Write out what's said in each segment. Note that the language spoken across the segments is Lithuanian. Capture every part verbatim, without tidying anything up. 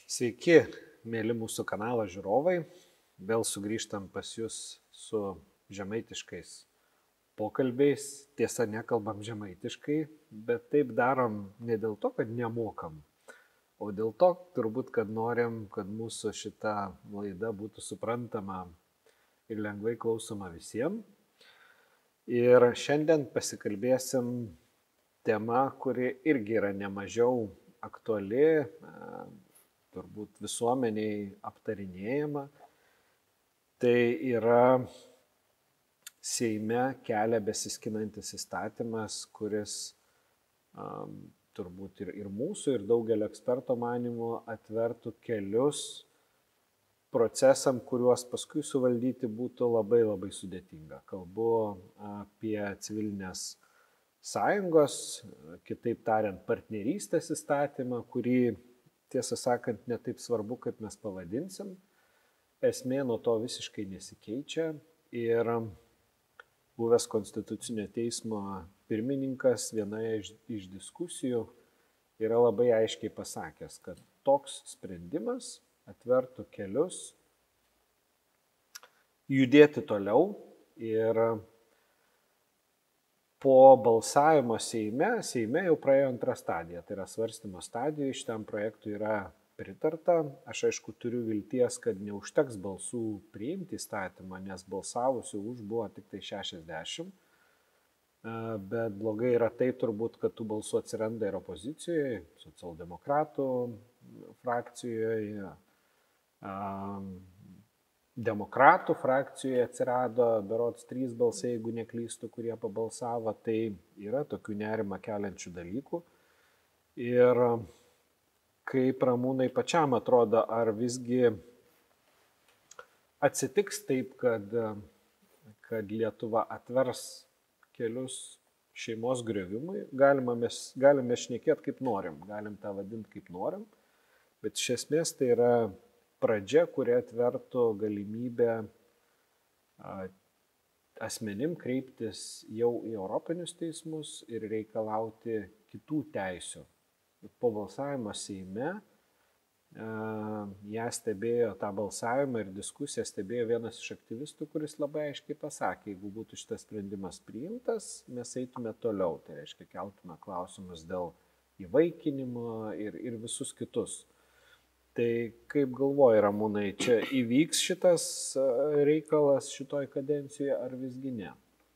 Sveiki, mėly mūsų kanalo žiūrovai. Vėl sugrįžtam pas jūs su žemaitiškais pokalbiais. Tiesa, nekalbam žemaitiškai, bet taip darom ne dėl to, kad nemokam, o dėl to turbūt, kad norim, kad mūsų šita laida būtų suprantama ir lengvai klausoma visiems. Ir šiandien pasikalbėsim tema, kuri irgi yra nemažiau aktuali, turbūt visuomeniai aptarinėjama. Tai yra Seime kelią besiskinantis įstatymas, kuris um, turbūt ir, ir mūsų, ir daugelio eksperto manimų atvertų kelius procesam, kuriuos paskui suvaldyti būtų labai labai sudėtinga. Kalbu apie civilinės sąjungos, kitaip tariant, partnerystės įstatymą, kurį, tiesą sakant, ne taip svarbu, kaip mes pavadinsim. Esmė nuo to visiškai nesikeičia ir buvęs Konstitucinio teismo pirmininkas vienoje iš, iš diskusijų yra labai aiškiai pasakęs, kad toks sprendimas atvertų kelius judėti toliau ir po balsavimo Seime, Seime jau praėjo antrą stadiją, tai yra svarstymo stadija, šitam projektui yra pritarta. Aš aišku turiu vilties, kad neužteks balsų priimti įstatymą, nes balsavusių už buvo tik tai šešiasdešimt, bet blogai yra tai turbūt, kad tų balsų atsiranda ir opozicijoje, socialdemokratų frakcijoje, demokratų frakcijoje atsirado berods trys balsai, jeigu neklystų, kurie pabalsavo, tai yra tokių nerimą keliančių dalykų. Ir kaip Ramūnai pačiam atrodo, ar visgi atsitiks taip, kad, kad Lietuva atvers kelius šeimos griovimui, galime mes, galime šnekėti kaip norim, galim tą vadinti kaip norim, bet iš esmės tai yra pradžia, kuri atvertų galimybę asmenim kreiptis jau į Europinius teismus ir reikalauti kitų teisių. Po balsavimo Seime ją stebėjo, tą balsavimą ir diskusiją stebėjo vienas iš aktyvistų, kuris labai aiškiai pasakė, jeigu būtų šitas sprendimas priimtas, mes eitume toliau. Tai reiškia, keltume klausimus dėl įvaikinimo ir, ir visus kitus. Tai kaip galvoji, Ramūnai, čia įvyks šitas reikalas šitoj kadencijoje ar visgi ne?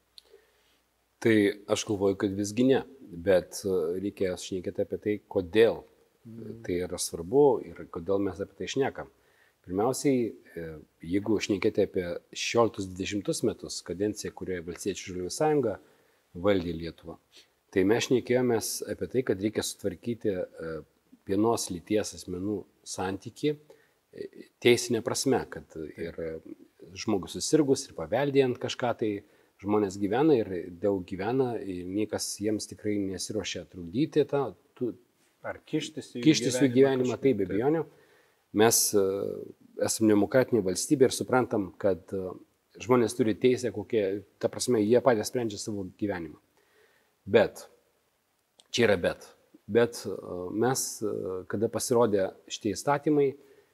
Tai aš galvoju, kad visgi ne, bet reikia šnekėti apie tai, kodėl mm. tai yra svarbu ir kodėl mes apie tai šnekam. Pirmiausiai, jeigu šnekėti apie šešioliktus dvidešimtus metus, kadenciją, kurioje Valstiečių žaliųjų sąjunga valdė Lietuvą, tai mes šnekėjomės apie tai, kad reikia sutvarkyti vienos lyties asmenų santyki teisinė prasme, kad ir žmogus susirgus ir paveldėjant kažką, tai žmonės gyvena ir daug gyvena, ir niekas jiems tikrai nesiruošia trukdyti tą, tu, ar kištis į kištis jų gyvenimą, tai be abejonių. Mes esame demokratinė valstybė ir suprantam, kad žmonės turi teisę, kokie, ta prasme, jie patys sprendžia savo gyvenimą. Bet, čia yra bet. Bet mes, kada pasirodė šitie įstatymai,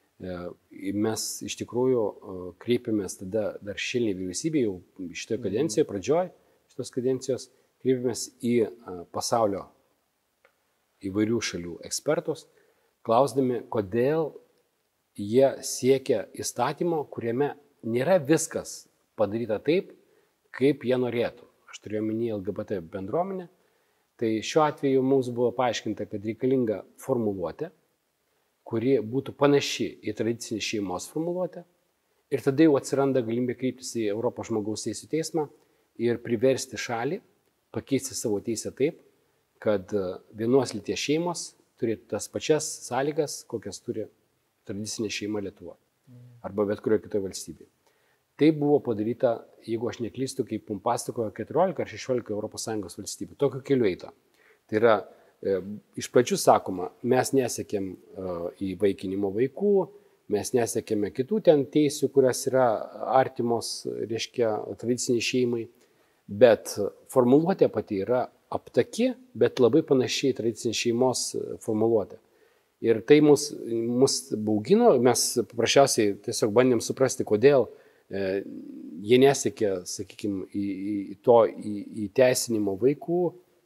mes iš tikrųjų kreipėmės tada dar šilniai vyriausybė, jau šitoje kadencijoje, pradžioj šitos kadencijos, kreipėmės į pasaulio įvairių šalių ekspertus, klausdami, kodėl jie siekia įstatymo, kuriame nėra viskas padaryta taip, kaip jie norėtų. Aš turiu omeny L G B T bendruomenę. Tai šiuo atveju mums buvo paaiškinta, kad reikalinga formuluotė, kuri būtų panaši į tradicinį šeimos formuluotę. Ir tada jau atsiranda galimybė kreiptis į Europos žmogaus teisių teismą ir priversti šalį pakeisti savo teisę taip, kad vienos lyties šeimos turėtų tas pačias sąlygas, kokias turi tradicinė šeima Lietuvoje arba bet kurioje kitoje valstybėje. Tai buvo padaryta, jeigu aš neklystu, kaip mums pasakojo keturiolika ar šešiolika Europos Sąjungos valstybių. Tokiu keliu eita. Tai yra, e, iš pradžių sakoma, mes nesiekėm e, įvaikinimo vaikų, mes nesiekėme kitų ten teisių, kurias yra artimos, reiškia, tradiciniai šeimai, bet formuluotė pati yra aptaki, bet labai panašiai tradicinė šeimos formuluotė. Ir tai mus, mus baugino, mes paprasčiausiai tiesiog bandėm suprasti, kodėl e, jie nesiekė, sakykime, į, į to į, įteisinimo vaikų,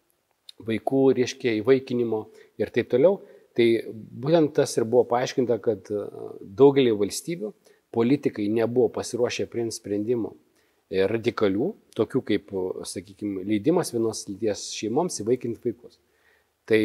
vaikų, reiškia, įvaikinimo ir taip toliau. Tai būtent tas ir buvo paaiškinta, kad daugelį valstybių politikai nebuvo pasiruošę priimti sprendimų radikalių, tokių kaip, sakykime, leidimas vienos lyties šeimoms įvaikinti vaikus. Tai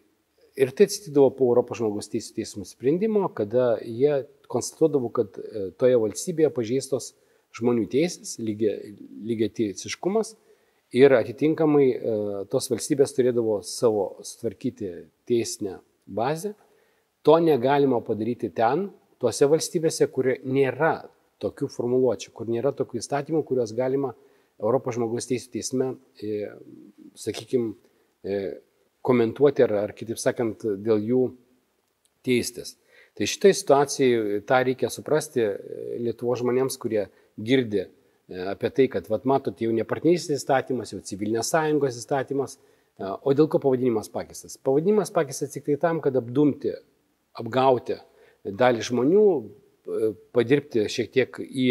ir tai atsitikdavo po Europos žmogaus teisų teismo sprendimo, kada jie konstatuodavo, kad toje valstybėje pažeistos žmonių teisės, lygiateisiškumas ir atitinkamai tos valstybės turėdavo savo sutvarkyti teisinę bazę. To negalima padaryti ten, tuose valstybėse, kur nėra tokių formuluočių, kur nėra tokių įstatymų, kuriuos galima Europos žmogaus teisų teisme, e, sakykime, e, komentuoti ar, ar, kitaip sakant, dėl jų teistis. Tai šitai situacijai tą reikia suprasti Lietuvos žmonėms, kurie girdi apie tai, kad, vat, matot, jau ne partnerystės įstatymas, jau civilinės sąjungos įstatymas, o dėl ko pavadinimas pakeistas. Pavadinimas pakeistas tik tai tam, kad apdumti, apgauti dalį žmonių, padirbti šiek tiek į,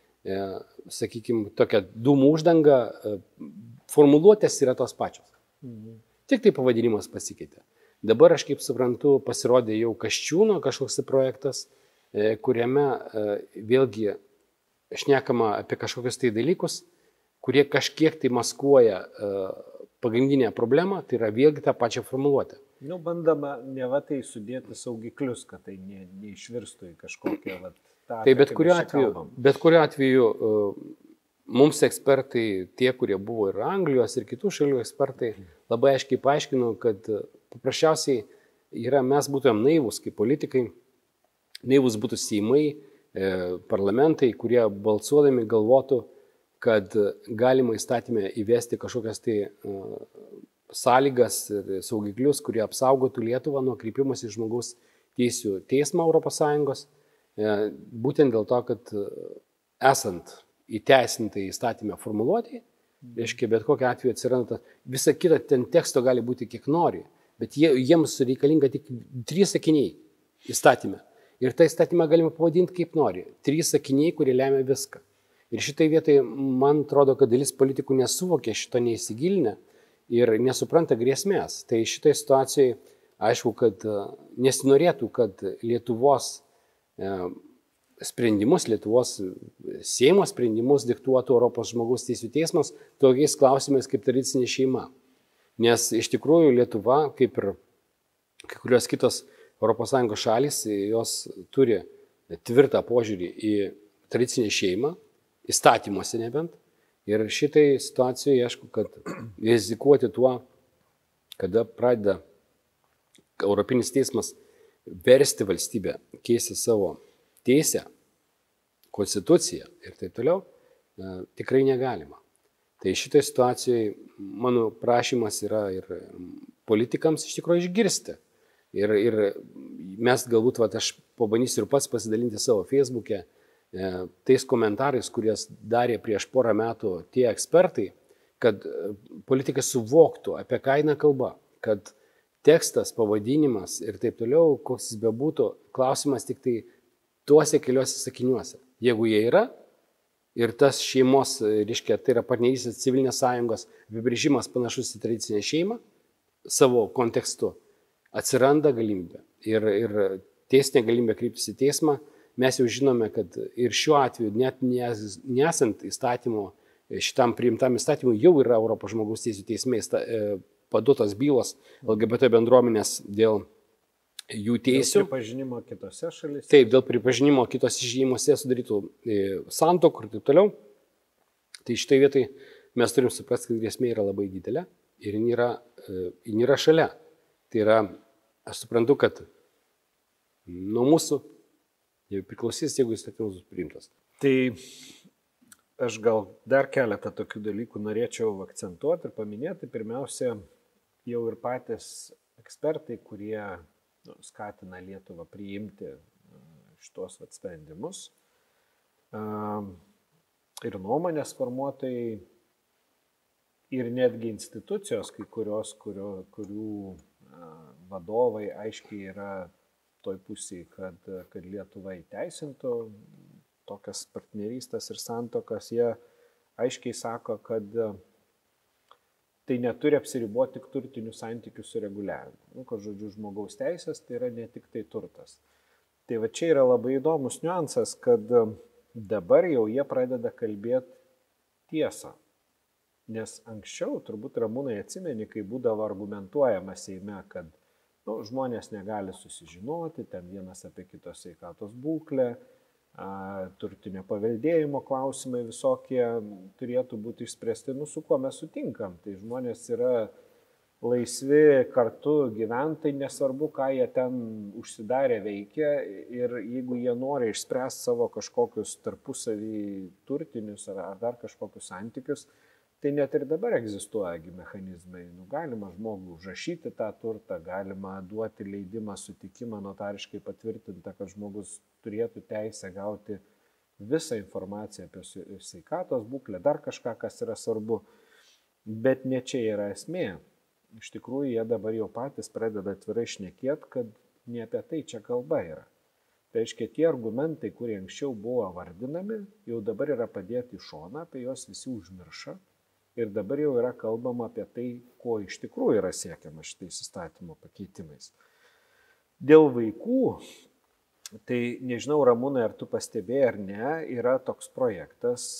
sakykime, tokią dūmų uždangą, formuluotės yra tos pačios. Mhm. Tik tai pavadinimas pasikeitė. Dabar, aš kaip suprantu, pasirodė jau Kasčiūno kažkoks projektas, kuriame vėlgi šnekama apie kažkokius tai dalykus, kurie kažkiek tai maskuoja pagrindinę problemą, tai yra vėlgi tą pačią formuluotę. Nu, bandama ne va tai sudėti saugiklius, kad tai ne, neišvirstų į kažkokią va, tą... Tai bet kuriuo atveju, bet kuriuo atveju mums ekspertai, tie, kurie buvo ir Anglijos, ir kitų šalių ekspertai, labai aiškiai paaiškino, kad paprasčiausiai yra, mes būtumėm naivus kaip politikai, naivus būtų seimai, parlamentai, kurie balsuodami galvotų, kad galima įstatymę įvesti kažkokias tai sąlygas ir saugiklius, kurie apsaugotų Lietuvą nuo kreipimas į žmogaus teisių teismą Europos Sąjungos, būtent dėl to, kad esant įteisintai įstatymę formuluoti, reiškia, bet kokiu atveju atsiranda, visa kita ten teksto gali būti kiek nori, bet jie, jiems reikalinga tik trys sakiniai įstatymę. Ir tą įstatymą galima pavadinti kaip nori. Trys sakiniai, kurie lemia viską. Ir šitai vietai, man atrodo, kad dalis politikų nesuvokia šito neįsigilinę ir nesupranta grėsmės. Tai šitai situacijai, aišku, kad nesinorėtų, kad Lietuvos sprendimus, Lietuvos Seimo sprendimus diktuotų Europos žmogaus teisių teismas tokiais klausimais kaip tradicinė šeima. Nes iš tikrųjų Lietuva, kaip ir kai kurios kitos Europos Sąjungos šalys, jos turi tvirtą požiūrį į tradicinę šeimą, įstatymuose nebent. Ir šitai situacijoje, aišku, kad rizikuoti tuo, kada pradeda Europinis teismas versti valstybę, keisti savo teisę, konstituciją ir taip toliau, tikrai negalima. Tai šitai situacijoje mano prašymas yra ir politikams iš tikrųjų išgirsti. Ir, ir mes galbūt, va, aš pabandysiu ir pats pasidalinti savo Facebook'e e, tais komentarais, kurias darė prieš porą metų tie ekspertai, kad politikai suvoktų, apie ką eina kalba, kad tekstas, pavadinimas ir taip toliau, koks jis bebūtų, klausimas tik tai tuose keliuose sakiniuose. Jeigu jie yra ir tas šeimos, reiškia, tai yra partnerystės civilinės sąjungos apibrėžimas panašus į tradicinę šeimą savo kontekstu, atsiranda galimybė ir, ir teisinė galimybė kreiptis į teismą. Mes jau žinome, kad ir šiuo atveju, net nesant įstatymo, šitam priimtam įstatymui, jau yra Europos žmogaus teisių teismai paduotos bylos L G B T bendruomenės dėl jų teisių. Dėl pripažinimo kitose šalyse. Taip, dėl pripažinimo kitose šeimose sudarytų santuokų ir taip toliau. Tai šitai vietai mes turim suprasti, kad grėsmė yra labai didelė ir jin yra, jin yra šalia. Tai yra, aš suprantu, kad nuo mūsų jau priklausys, jeigu įstatymas bus priimtas. Tai aš gal dar keletą tokių dalykų norėčiau akcentuoti ir paminėti. Pirmiausia, jau ir patys ekspertai, kurie nu, skatina Lietuvą priimti šitos vat, sprendimus ir nuomonės formuotojai ir netgi institucijos, kai kurios, kurio, kurių vadovai aiškiai yra toj pusėje, kad, kad Lietuva įteisintų tokias partnerystės ir santokas. Jie aiškiai sako, kad tai neturi apsiriboti tik turtinių santykių sureguliavimu. Nu, kad žodžiu, žmogaus teisės tai yra ne tik tai turtas. Tai va čia yra labai įdomus niuansas, kad dabar jau jie pradeda kalbėti tiesą. Nes anksčiau, turbūt Ramūnai atsimeni, kai būdavo argumentuojama Seime, kad nu, žmonės negali susižinoti, ten vienas apie kito sveikatos būklę, turtinio paveldėjimo klausimai visokie turėtų būti išspręsti, nu su kuo mes sutinkam. Tai žmonės yra laisvi kartu gyventai, nesvarbu, ką jie ten užsidarę veikia, ir jeigu jie nori išspręsti savo kažkokius tarpusavį turtinius ar, ar dar kažkokius santykius, tai net ir dabar egzistuoja mechanizmai. Nu, galima žmogų užrašyti tą turtą, galima duoti leidimą, sutikimą notariškai patvirtintą, kad žmogus turėtų teisę gauti visą informaciją apie sveikatos būklę, dar kažką, kas yra svarbu. Bet ne čia yra esmė. Iš tikrųjų, jie dabar jau patys pradeda atvirai šnekėti, kad ne apie tai čia kalba yra. Tai reiškia, tie argumentai, kurie anksčiau buvo vardinami, jau dabar yra padėti į šoną, apie juos visi užmirša. Ir dabar jau yra kalbama apie tai, ko iš tikrųjų yra siekiama šitais įstatymo pakeitimais. Dėl vaikų, tai nežinau, Ramūnai, ar tu pastebėjai ar ne, yra toks projektas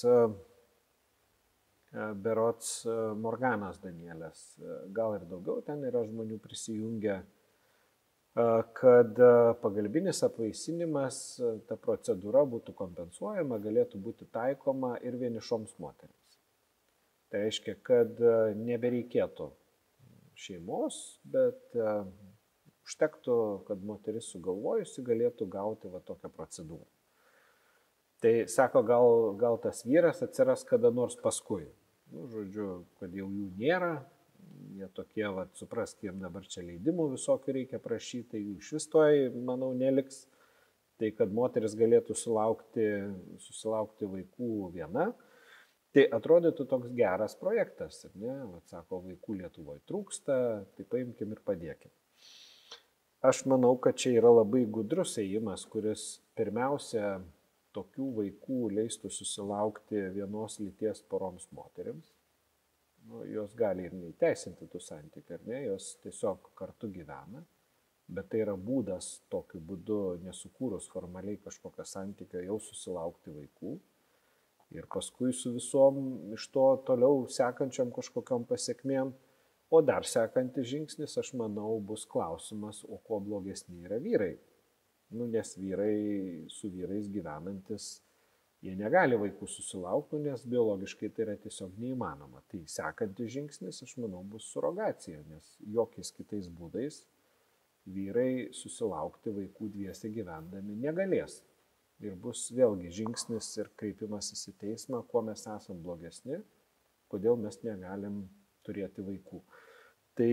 berods Morganos Danielės, gal ir daugiau ten yra žmonių prisijungę, kad pagalbinis apvaisinimas, ta procedūra būtų kompensuojama, galėtų būti taikoma ir vienišoms moterims. Tai reiškia, kad nebereikėtų šeimos, bet užtektų, kad moteris sugalvojusi galėtų gauti va tokią procedūrą. Tai sako, gal, gal tas vyras atsiras kada nors paskui. Nu, žodžiu, kad jau jų nėra, jie tokie, va, suprask, jiems dabar čia leidimų visokių reikia prašyti, tai jų iš vis toj, manau, neliks. Tai kad moteris galėtų sulaukti, susilaukti vaikų viena. Tai atrodytų toks geras projektas, ne? Vat sako, vaikų Lietuvoje trūksta, tai paimkim ir padėkim. Aš manau, kad čia yra labai gudrus ėjimas, kuris pirmiausia tokių vaikų leistų susilaukti vienos lyties poroms moterims. Nu, jos gali ir neįteisinti tų santykių, ar ne, jos tiesiog kartu gyvena, bet tai yra būdas tokiu būdu, nesukūrus formaliai kažkokio santykio, jau susilaukti vaikų. Ir paskui su visom iš to toliau sekančiam kažkokiam pasiekmėm. O dar sekantis žingsnis, aš manau, bus klausimas, o kuo blogesni yra vyrai. Nu, nes vyrai su vyrais gyvenantis, jie negali vaikų susilaukti, nes biologiškai tai yra tiesiog neįmanoma. Tai sekantis žingsnis, aš manau, bus surogacija, nes jokiais kitais būdais vyrai susilaukti vaikų dviese gyvendami negalės. Ir bus vėlgi žingsnis ir kreipimasis į teismą, kuo mes esam blogesni, kodėl mes negalim turėti vaikų. Tai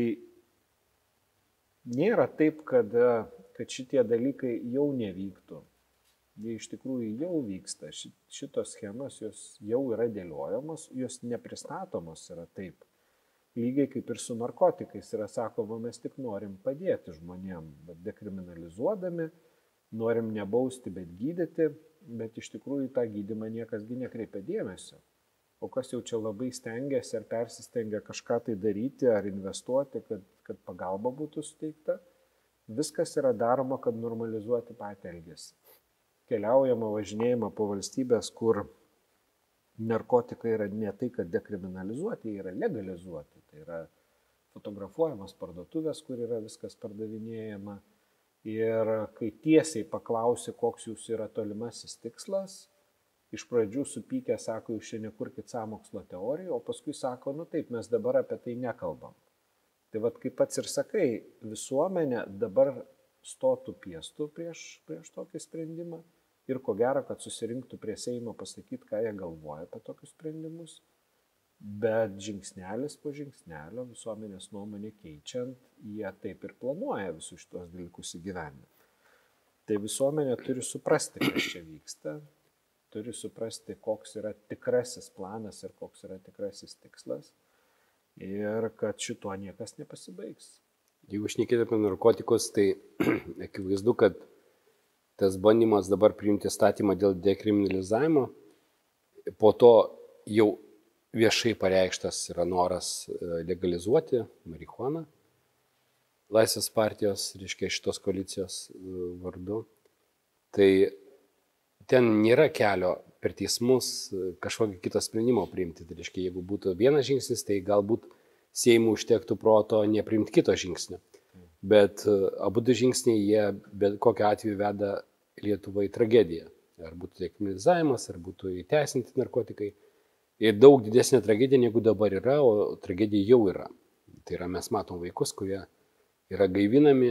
nėra taip, kad, kad šitie dalykai jau nevyktų. Jie iš tikrųjų jau vyksta. Šitos schemos jos jau yra dėliojamos, jos nepristatomos yra taip. Lygiai kaip ir su narkotikais yra sakoma, mes tik norim padėti žmonėm, bet dekriminalizuodami, norim nebausti, bet gydyti, bet iš tikrųjų tą gydymą niekasgi nekreipia dėmesio. O kas jau čia labai stengiasi ar persistengia kažką tai daryti ar investuoti, kad, kad pagalba būtų suteikta, viskas yra daroma, kad normalizuoti patį elgesį. Keliaujama, važinėjama po valstybės, kur narkotikai yra ne tai, kad dekriminalizuoti, jie yra legalizuoti. Tai yra fotografuojamas parduotuvės, kur yra viskas pardavinėjama. Ir kai tiesiai paklausi, koks jūsų yra tolimasis tikslas, iš pradžių supykę sako, jūs čia nekurkit sąmokslo teorijų, o paskui sako, nu taip, mes dabar apie tai nekalbam. Tai vad, kaip pats ir sakai, visuomenė dabar stotų piestų prieš, prieš tokį sprendimą ir ko gero, kad susirinktų prie Seimo pasakyti, ką jie galvoja apie tokius sprendimus. Bet žingsnelis po žingsnelio visuomenės nuomonė keičiant, jie taip ir planuoja visus šitos dalykus įgyvendinti. Tai visuomenė turi suprasti, kas čia vyksta, turi suprasti, koks yra tikrasis planas ir koks yra tikrasis tikslas ir kad šituo niekas nepasibaigs. Jeigu šnekėtume apie narkotikus, tai akivaizdu, kad tas bandymas dabar priimti statymą dėl dekriminalizavimo, po to jau viešai pareikštas yra noras legalizuoti marihuaną Laisvės partijos, reiškia šitos koalicijos vardu. Tai ten nėra kelio per teismus kažkokį kitą sprendimą priimti. Tai reiškia, jeigu būtų vienas žingsnis, tai galbūt Seimui užtektų proto nepriimti kito žingsnio. Bet abu du žingsniai jie bet kokiu atveju veda Lietuvą į tragediją. Ar būtų dekriminalizavimas, ar būtų įteisinti narkotikai. Ir daug didesnė tragedija negu dabar yra, o tragedija jau yra. Tai yra, mes matom vaikus, kurie yra gaivinami,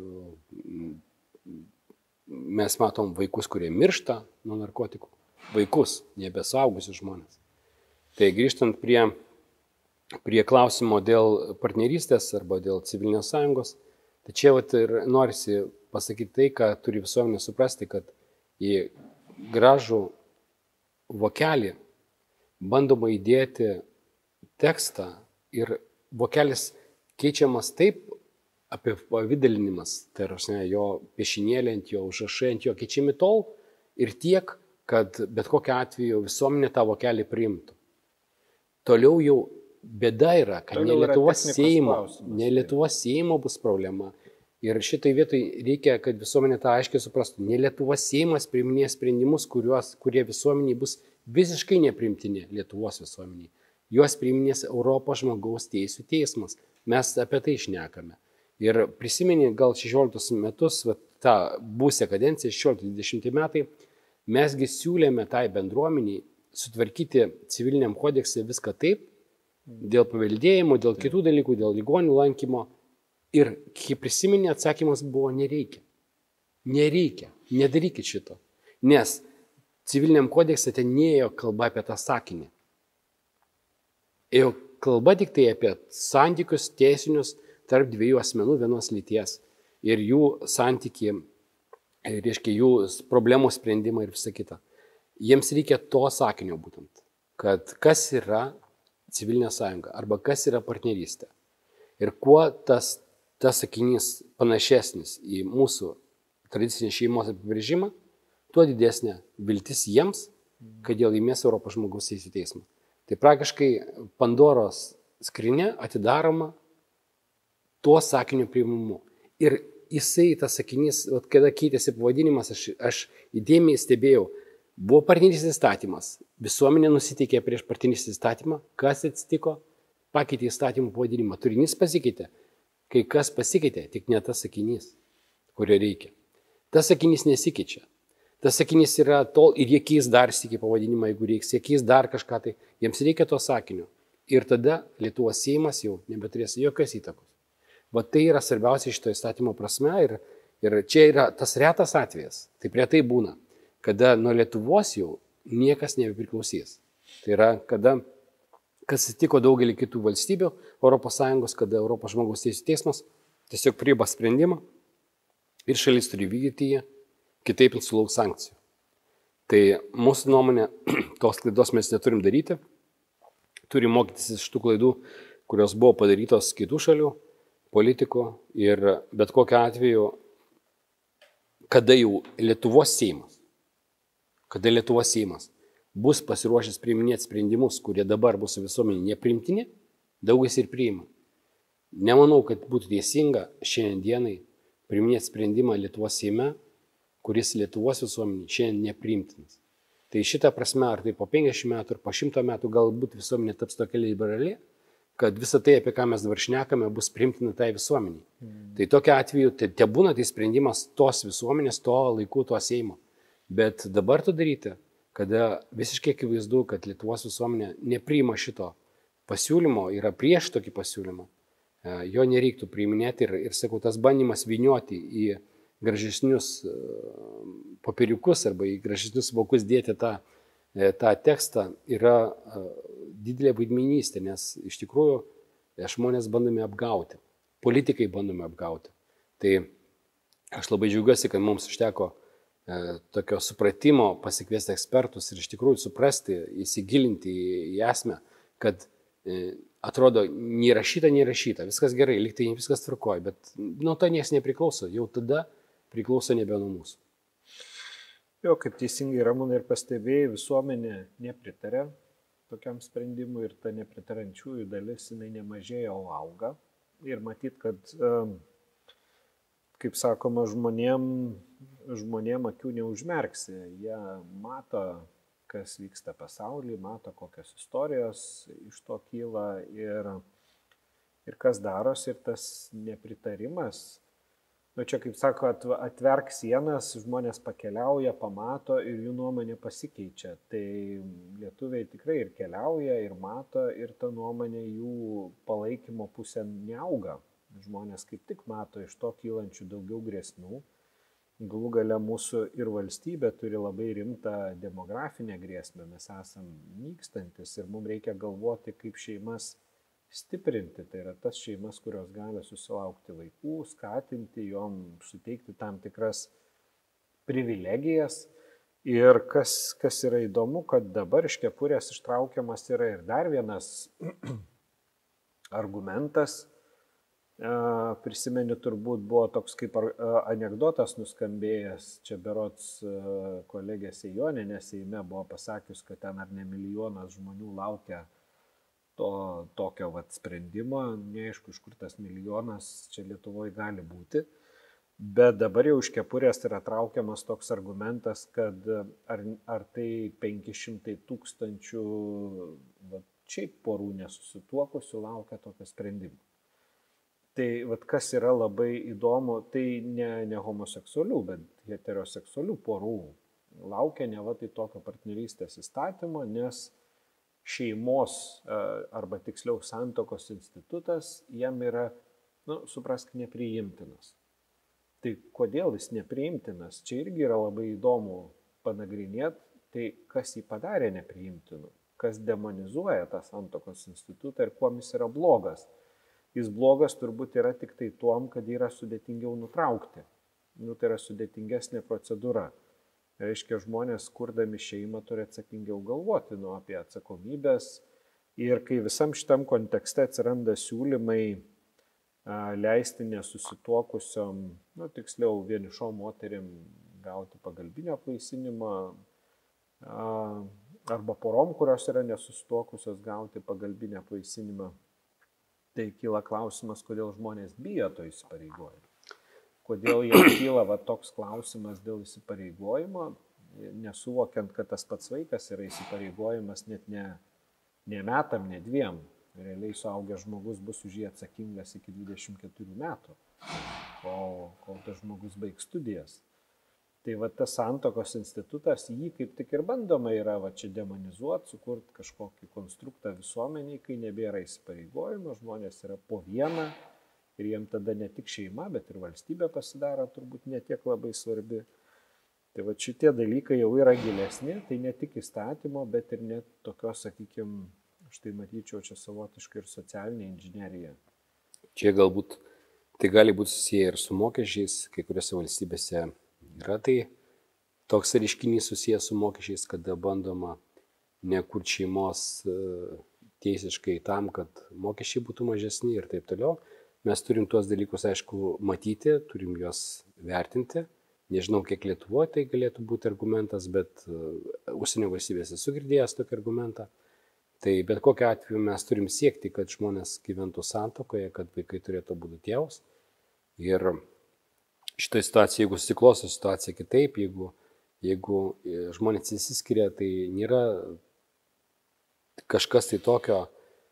mes matom vaikus, kurie miršta nuo narkotikų. Vaikus, nebesaugusius žmonės. Tai grįžtant prie, prie klausimo dėl partnerystės arba dėl civilinės sąjungos, tai čia vat ir norisi pasakyti tai, ką turi visuomenė suprasti, kad į gražų vokelį bandoma įdėti tekstą ir vokelis keičiamas taip, apipavidalinimas, tai yra jo piešinėlė ant jo, užrašai ant jo keičiami tol ir tiek, kad bet kokiu atveju visuomenė tą vokelį priimtų. Toliau jau bėda yra, kad ne Lietuvos Seimo, ne Lietuvos Seimo bus problema. Ir šitai vietoj reikia, kad visuomenė tą aiškiai suprastų. Ne Lietuvos Seimas priiminės sprendimus, kuriuos, kurie visuomeniai bus visiškai nepriimtini Lietuvos visuomeniai. Juos priiminės Europos žmogaus teisų teismas. Mes apie tai šnekame. Ir prisiminė gal šešioliktus metus, va, tą būsę kadenciją, šešiolikti dvidešimti metai, mesgi siūlėme tai bendruomeniai sutvarkyti civiliniam kodekse viską taip, dėl paveldėjimo, dėl kitų dalykų, dėl ligonių lankymo. Ir kai prisiminė, atsakymas buvo nereikia. Nereikia, nedarykit šito. Nes civiliniam kodekse ten neėjo kalba apie tą sakinį. Ėjo kalba tik tai apie santykius teisinius tarp dviejų asmenų vienos lyties. Ir jų santykiai, reiškia jų problemų sprendimą ir visą kitą. Jiems reikia to sakinio būtent, kad kas yra civilinė sąjunga arba kas yra partnerystė. Ir kuo tas, tas sakinys panašesnis į mūsų tradicinį šeimos apibrėžimą, tuo didesnė viltis jiems, kad jie laimės Europos žmogaus teisų teismą. Tai praktiškai Pandoros skrinė atidaroma tuo sakiniu priimumu. Ir jisai, tas sakinys, kada keitėsi pavadinimas, aš, aš įdėmiai stebėjau, buvo partnerystės įstatymas, visuomenė nusiteikė prieš partnerystės įstatymą, kas atsitiko, pakeitė įstatymų pavadinimą, turinys pasikeitė, kai kas pasikeitė, tik ne tas sakinys, kurio reikia. Tas sakinys nesikeičia. Tas sakinys yra tol ir jie keis dar sykį pavadinimą, jeigu reiks, jie keis dar kažką, tai jiems reikia to sakinio. Ir tada Lietuvos Seimas jau nebeturės jokios įtakos. Va tai yra svarbiausia šito įstatymo prasme ir, ir čia yra tas retas atvejas, taip retai būna, kada nuo Lietuvos jau niekas nebepriklausys. Tai yra, kada, kas atsitiko daugelį kitų valstybių, Europos Sąjungos, kada Europos žmogaus teisų teismas tiesiog priima sprendimą ir šalis turi vykdyti jį, kitaip sulauks sankcijų. Tai mūsų nuomonė, tos klaidos mes neturim daryti, turim mokytis iš tų klaidų, kurios buvo padarytos kitų šalių, politikų ir bet kokiu atveju, kada jau Lietuvos Seimas, kada Lietuvos Seimas bus pasiruošęs priiminėti sprendimus, kurie dabar bus visuomenė nepriimtini, daugas ir priima. Nemanau, kad būtų teisinga šiandien dienai priiminėti sprendimą Lietuvos Seime, kuris Lietuvos visuomenė šiandien nepriimtinas. Tai šitą prasme, ar tai po penkiasdešimt metų, ar po šimto metų galbūt visuomenė taps tokia liberali, kad visą tai, apie ką mes dabar šnekame, bus priimtina tai visuomeniai. Mm. Tai tokia atveju, tai te būna tai sprendimas tos visuomenės, to laikų, to Seimo. Bet dabar to daryti, kada visiškai akivaizdu, kad Lietuvos visuomenė nepriima šito pasiūlymo, yra prieš tokį pasiūlymą, jo nereiktų priiminėti ir, ir sakau, tas bandymas vynioti į gražesnius popieriukus arba į gražesnius vokus dėti tą, tą tekstą yra didelė vaidmenystė, nes iš tikrųjų žmonės bandome apgauti, politikai bandome apgauti. Tai aš labai džiaugiuosi, kad mums užteko tokio supratimo pasikviesti ekspertus ir iš tikrųjų suprasti, įsigilinti į, į esmę, kad atrodo, neįrašyta, neįrašyta, viskas gerai, liktai viskas tvarkoja, bet nuo to niekas nepriklauso, jau tada priklauso nebe nuo mūsų. Jo, kaip teisingai Ramūnai ir pastebėjai, visuomenė nepritarė tokiam sprendimui ir ta nepritarančiųjų dalis jinai nemažėja, o auga. Ir matyt, kad, kaip sakoma, žmonėm, žmonėm akių neužmerksi. Jie mato, kas vyksta pasaulyje, mato, kokios istorijos iš to kyla ir, ir kas darosi, ir tas nepritarimas. Nu, čia, kaip sako, atverk sienas, žmonės pakeliauja, pamato ir jų nuomonė pasikeičia. Tai lietuviai tikrai ir keliauja, ir mato, ir ta nuomonė jų palaikymo pusė neauga. Žmonės kaip tik mato iš to kylančių daugiau grėsmių. Galų gale mūsų ir valstybė turi labai rimtą demografinę grėsmę. Mes esam nykstantis ir mums reikia galvoti, kaip šeimas stiprinti, tai yra tas šeimas, kurios gali susilaukti vaikų, skatinti jom, suteikti tam tikras privilegijas. Ir kas, kas yra įdomu, kad dabar iš kepurės ištraukiamas yra ir dar vienas argumentas. Prisimeni, turbūt buvo toks kaip anekdotas nuskambėjęs, čia berods kolegė Sejonienė Seime buvo pasakius, kad ten ar ne milijonas žmonių laukia to tokio vat sprendimo, neaišku, iš kur tas milijonas čia Lietuvoje gali būti, bet dabar jau iš kepurės yra traukiamas toks argumentas, kad ar, ar tai penki šimtai tūkstančių vat, šiaip porų nesusituokusių laukia tokio sprendimo. Tai vat, kas yra labai įdomu, tai ne, ne homoseksualių, bet heteroseksualių porų laukia ne va tai tokio partnerystės įstatymo, nes šeimos arba tiksliau santuokos institutas jam yra, nu, suprask, nepriimtinas. Tai kodėl jis nepriimtinas? Čia irgi yra labai įdomu panagrinėti, tai kas jį padarė nepriimtinu, kas demonizuoja tą santuokos institutą ir kuom jis yra blogas. Jis blogas turbūt yra tik tai tuom, kad yra sudėtingiau nutraukti. Nu, tai yra sudėtingesnė procedūra. Reiškia, žmonės, kurdami šeimą, turi atsakingiau galvoti nu, apie atsakomybės. Ir kai visam šitam kontekste atsiranda siūlymai a, leisti nesusituokusiom, nu, tiksliau vienišom moterim gauti pagalbinio apvaisinimą, a, arba porom, kurios yra nesusituokusios, gauti pagalbinio apvaisinimą, tai kyla klausimas, kodėl žmonės bijo to įsipareigojimo. Kodėl jie kyla va, toks klausimas dėl įsipareigojimo, nesuvokiant, kad tas pats vaikas yra įsipareigojimas net ne, ne metam, ne dviem. Realiai suaugęs žmogus bus už jį atsakingas iki dvidešimt keturių metų, kol, kol tas žmogus baigs studijas. Tai va, tas santuokos institutas, jį kaip tik ir bandoma yra va, čia demonizuoti, sukurti kažkokį konstruktą visuomeniai, kai nebėra įsipareigojimo, žmonės yra po vieną. Ir jiem tada ne tik šeima, bet ir valstybė pasidaro turbūt ne tiek labai svarbi. Tai va šitie dalykai jau yra gilesni, tai ne tik įstatymo, bet ir net tokios, sakykime, aš tai matyčiau čia savotiškai ir socialinė inžinerija. Čia galbūt tai gali būti susiję ir su mokesčiais, kai kuriuose valstybėse yra tai toks reiškinys susijęs su mokesčiais, kada bandoma nekurti šeimos teisiškai tam, kad mokesčiai būtų mažesni ir taip toliau. Mes turim tuos dalykus, aišku, matyti, turim juos vertinti. Nežinau, kiek Lietuvoje tai galėtų būti argumentas, bet uh, užsienio valstybėse esu girdėjęs tokį argumentą. Tai bet kokiu atveju mes turim siekti, kad žmonės gyventų santuokoje, kad vaikai turėtų būti tėvus. Ir šitoje situacijoje, jeigu susiklosto situacija kitaip, jeigu, jeigu žmonės įsiskiria, tai nėra kažkas tai tokio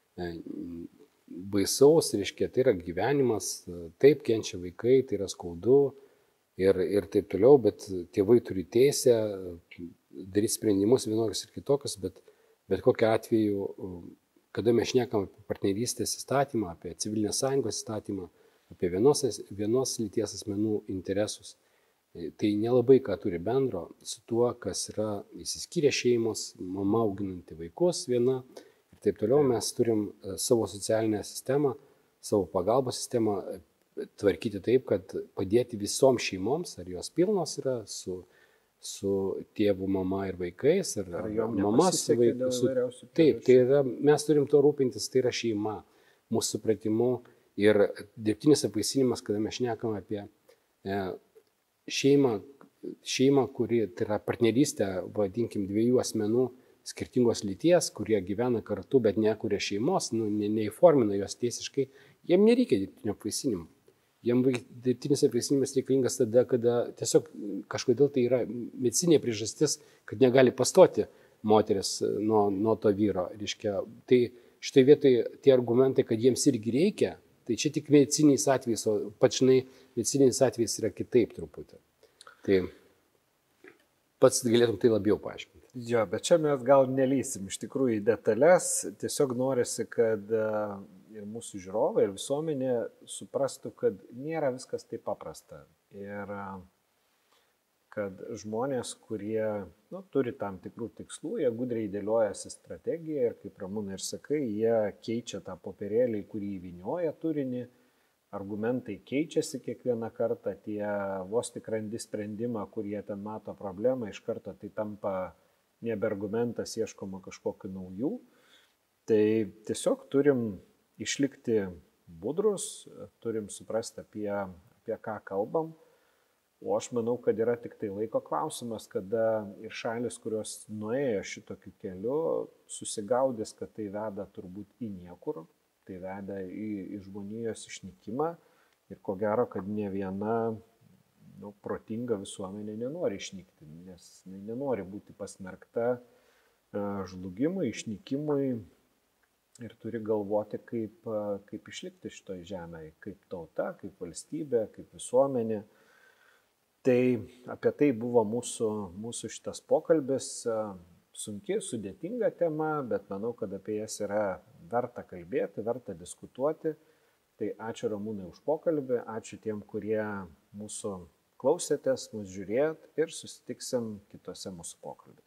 baisaus, reiškia, tai yra gyvenimas, taip kenčia vaikai, tai yra skaudu ir, ir taip toliau, bet tėvai turi teisę daryti sprendimus vienokius ir kitokius, bet, bet kokiu atveju, kada mes šnekam apie partnerystės įstatymą, apie civilinės sąjungos įstatymą, apie vienos, vienos lyties asmenų interesus, tai nelabai ką turi bendro su tuo, kas yra įsiskyrę šeimos, mama auginanti vaikus viena. Taip toliau mes turim savo socialinę sistemą, savo pagalbos sistemą tvarkyti taip, kad padėti visoms šeimoms, ar jos pilnos yra su su tėvu, mama ir vaikais, ar, Ar ar jom mama su nepasisekė dėl vaiku. įvairiausių Taip, priežasčių? tai yra, mes turim to rūpintis, tai yra šeima, mūsų supratimu ir dirbtinis apvaisinimas, kada mes šnekam apie e, šeimą, šeimą, kuri tai yra partnerystė, vadinkim, dviejų asmenų skirtingos lyties, kurie gyvena kartu, bet nekuria šeimos, nu, ne, neįformina jos teisiškai, jiem nereikia dirbtinio apvaisinimo. Jiem dirbtinis apvaisinimas reikalingas tada, kada tiesiog kažkodėl tai yra medicinė priežastis, kad negali pastoti moteris nuo, nuo to vyro. Reiškia, tai štai vietoj tie argumentai, kad jiems irgi reikia, tai čia tik mediciniais atvejais, o pačinai mediciniais atvejais yra kitaip truputį. Tai pats galėtum tai labiau paaiškinti. Jo, bet čia mes gal nelysim iš tikrųjų į detalės, tiesiog norisi, kad ir mūsų žiūrovai, ir visuomenė suprastų, kad nėra viskas taip paprasta. Ir kad žmonės, kurie nu, turi tam tikrų tikslų, jie gudriai dėliojasi strategiją ir kaip Ramūnai ir sakai, jie keičia tą popierėlį, kurį įvynioja turinį, argumentai keičiasi kiekvieną kartą, tie vos tik randi sprendimą, kur jie ten mato problemą, iš karto tai tampa nebe argumentas, ieškoma kažkokiu naujų. Tai tiesiog turim išlikti budrus, turim suprasti apie, apie ką kalbam. O aš manau, kad yra tik tai laiko klausimas, kada ir šalis, kurios nuėjo šitokiu keliu, susigaudys, kad tai veda turbūt į niekur, tai veda į, į žmonijos išnykimą ir ko gero, kad ne viena nu, protinga visuomenė nenori išnykti, nes nenori būti pasmerkta žlugimui, išnykimui ir turi galvoti, kaip, kaip išlikti šitoj žemėje, kaip tauta, kaip valstybė, kaip visuomenė. Tai apie tai buvo mūsų, mūsų šitas pokalbis, sunki, sudėtinga tema, bet manau, kad apie jas yra verta kalbėti, verta diskutuoti. Tai ačiū Ramūnai už pokalbį, ačiū tiem, kurie mūsų klausėtės, mūsų žiūrėjot ir susitiksim kitose mūsų pokalbėse.